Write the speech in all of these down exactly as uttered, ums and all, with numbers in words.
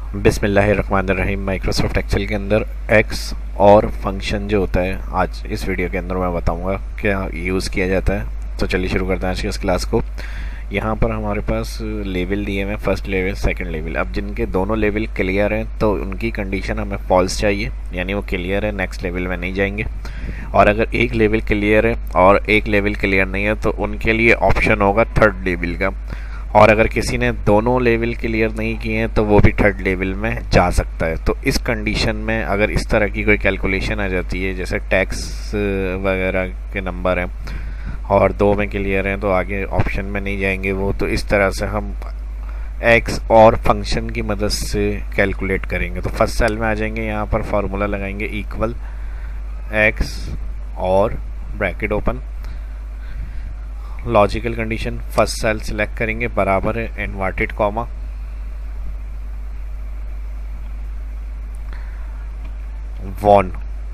बिस्मिल्लाहिर्रहमानिर्रहीम। Microsoft Excel के अंदर एक्स और फंक्शन जो होता है, आज इस वीडियो के अंदर मैं बताऊंगा क्या यूज़ किया जाता है। तो चलिए शुरू करते हैं आज की इस क्लास को। यहाँ पर हमारे पास लेवल दिए हुए हैं, फर्स्ट लेवल सेकंड लेवल। अब जिनके दोनों लेवल क्लियर हैं तो उनकी कंडीशन हमें फॉल्स चाहिए, यानी वो क्लियर है, नेक्स्ट लेवल में नहीं जाएंगे। और अगर एक लेवल क्लियर है और एक लेवल क्लियर नहीं है तो उनके लिए ऑप्शन होगा थर्ड लेवल का। और अगर किसी ने दोनों लेवल क्लियर नहीं किए हैं तो वो भी थर्ड लेवल में जा सकता है। तो इस कंडीशन में अगर इस तरह की कोई कैलकुलेशन आ जाती है, जैसे टैक्स वगैरह के नंबर हैं और दो में क्लियर हैं तो आगे ऑप्शन में नहीं जाएंगे वो, तो इस तरह से हम एक्स और फंक्शन की मदद से कैलकुलेट करेंगे। तो फर्स्ट सेल में आ जाएंगे, यहाँ पर फार्मूला लगाएंगे इक्वल एक्स और bracket open, logical condition first cell select करेंगे, बराबर है इन्वर्टेड कॉमा, वन,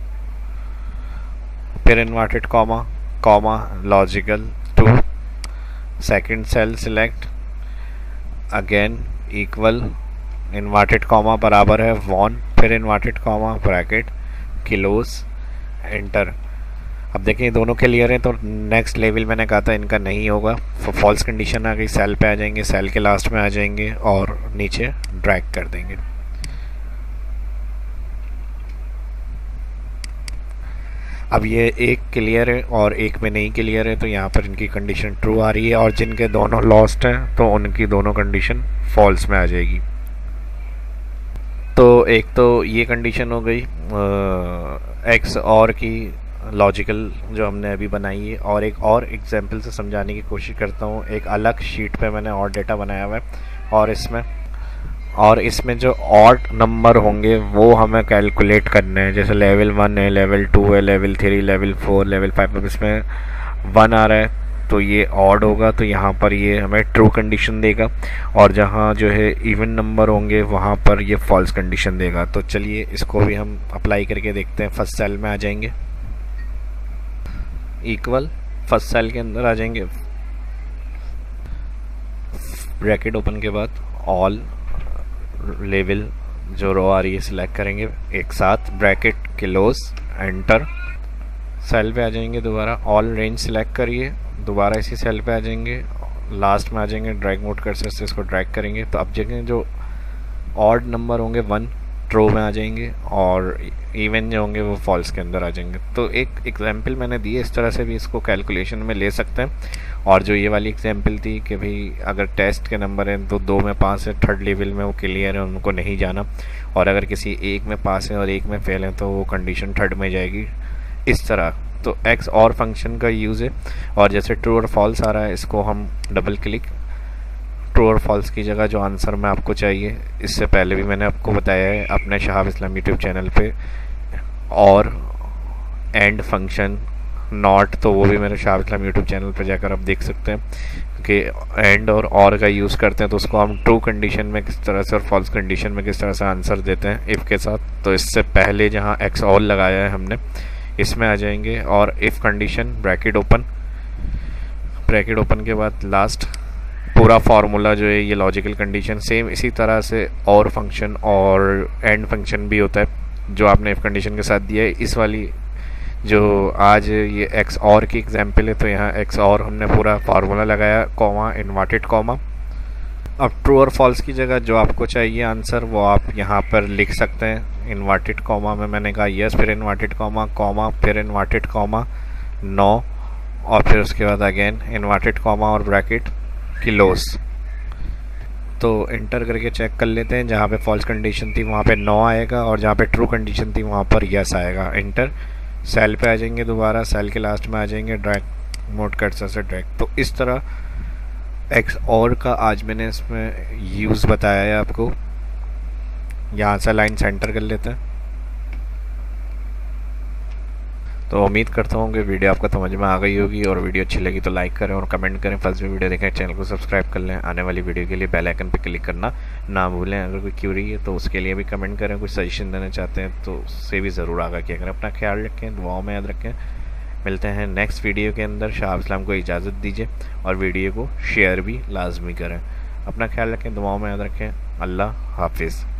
फिर inverted comma comma logical two, second cell select, again equal inverted comma बराबर है वन, फिर inverted comma bracket close, enter. अब देखें दोनों क्लियर हैं तो नेक्स्ट लेवल मैंने कहा था इनका नहीं होगा, फॉल्स कंडीशन आ गई। सेल पे आ जाएंगे, सेल के लास्ट में आ जाएंगे और नीचे ड्रैग कर देंगे। अब ये एक क्लियर है और एक में नहीं क्लियर है तो यहाँ पर इनकी कंडीशन ट्रू आ रही है, और जिनके दोनों लॉस्ट हैं तो उनकी दोनों कंडीशन फॉल्स में आ जाएगी। तो एक तो ये कंडीशन हो गई एक्स और की लॉजिकल जो हमने अभी बनाई है, और एक और एग्जांपल से समझाने की कोशिश करता हूँ। एक अलग शीट पे मैंने और डेटा बनाया हुआ है और इसमें और इसमें जो ऑड नंबर होंगे वो हमें कैलकुलेट करने हैं। जैसे लेवल वन है, लेवल टू है, level three, level four, level five. अब इसमें वन आ रहा है तो ये ऑड होगा, तो यहाँ पर ये हमें ट्रू कंडीशन देगा, और जहाँ जो है इवन नंबर होंगे वहाँ पर ये फॉल्स कंडीशन देगा। तो चलिए इसको भी हम अप्लाई करके देखते हैं। फर्स्ट सेल में आ जाएंगे, इक्वल फर्स्ट सेल के अंदर आ जाएंगे, ब्रैकेट ओपन के बाद ऑल लेवल जो रो आ रही है सिलेक्ट करेंगे एक साथ, ब्रैकेट क्लोज, एंटर। सेल पे आ जाएंगे, दोबारा ऑल रेंज सिलेक्ट करिए, दोबारा इसी सेल पे आ जाएंगे, लास्ट में आ जाएंगे, ड्रैग मोड कर्सर से इसको ड्रैग करेंगे तो अब जगह जो ऑड नंबर होंगे वन ट्रू में आ जाएंगे और इवन जो होंगे वो फॉल्स के अंदर आ जाएंगे। तो एक एग्जांपल मैंने दी है, इस तरह से भी इसको कैलकुलेशन में ले सकते हैं। और जो ये वाली एग्जांपल थी कि भाई अगर टेस्ट के नंबर हैं तो दो में पास है, थर्ड लेवल में वो क्लियर है, उनको नहीं जाना। और अगर किसी एक में पास है और एक में फेल है तो वो कंडीशन थर्ड में जाएगी, इस तरह। तो एक्स और फंक्शन का यूज़ है। और जैसे ट्रू और फॉल्स आ रहा है, इसको हम डबल क्लिक, ट्रू और फॉल्स की जगह जो आंसर में आपको चाहिए, इससे पहले भी मैंने आपको बताया है अपने शहाब इस्लाम यूट्यूब चैनल पे, और एंड फंक्शन नॉट, तो वो भी मेरे शहाब इस्लाम यूट्यूब चैनल पे जाकर आप देख सकते हैं कि एंड और और का यूज़ करते हैं तो उसको हम ट्रू कंडीशन में किस तरह से और फॉल्स कंडीशन में किस तरह से आंसर देते हैं इफ़ के साथ। तो इससे पहले जहाँ एक्स और लगाया है हमने, इसमें आ जाएंगे और if condition bracket open, bracket open के बाद लास्ट पूरा फार्मूला जो है ये लॉजिकल कंडीशन सेम इसी तरह से और फंक्शन और एंड फंक्शन भी होता है जो आपने इफ कंडीशन के साथ दिया है। इस वाली जो आज ये एक्स और की एग्जांपल है तो यहाँ एक्स और हमने पूरा फार्मूला लगाया, कॉमा इन्वर्टेड कॉमा। अब ट्रू और फॉल्स की जगह जो आपको चाहिए आंसर वो आप यहाँ पर लिख सकते हैं। इन्वर्टेड कॉमा में मैंने कहा यस, फिर इन्वर्टेड कॉमा कॉमा फिर इन्वर्टेड कॉमा नो, और फिर उसके बाद अगेन इन्वर्टेड कॉमा और ब्रैकेट क्लोज। तो इंटर करके चेक कर लेते हैं, जहाँ पे फॉल्स कंडीशन थी वहाँ पे नो आएगा और जहाँ पे ट्रू कंडीशन थी वहाँ पर यस आएगा। इंटर, सेल पे आ जाएंगे, दोबारा सेल के लास्ट में आ जाएंगे, ड्रैग मोड कर्सर से ड्रैग। तो इस तरह एक्स और का आज मैंने इसमें यूज़ बताया है आपको। यहाँ से लाइन सेंटर कर लेते हैं। तो उम्मीद करता हूँ कि वीडियो आपको समझ में आ गई होगी, और वीडियो अच्छी लगी तो लाइक करें और कमेंट करें। फर्स्ट भी वीडियो देखें, चैनल को सब्सक्राइब कर लें। आने वाली वीडियो के लिए बेल आइकन पर क्लिक करना ना भूलें। अगर कोई क्यूरी है तो उसके लिए भी कमेंट करें, कुछ सजेशन देना चाहते हैं तो उससे भी ज़रूर आगा किया करें। अपना ख्याल रखें, दुआओं में याद रखें। मिलते हैं नेक्स्ट वीडियो के अंदर। शहाब इस्लाम को इजाज़त दीजिए और वीडियो को शेयर भी लाजमी करें। अपना ख्याल रखें, दुआओं में याद रखें। अल्लाह हाफिज़।